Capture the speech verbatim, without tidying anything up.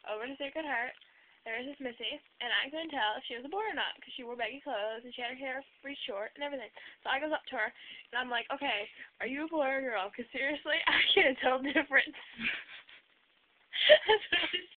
over to Sacred Heart. There was this Missy, and I couldn't tell if she was a boy or not, because she wore baggy clothes, and she had her hair pretty short, and everything. So I goes up to her, and I'm like, okay, are you a boy or a girl? Because seriously, I can't tell the difference. That's what I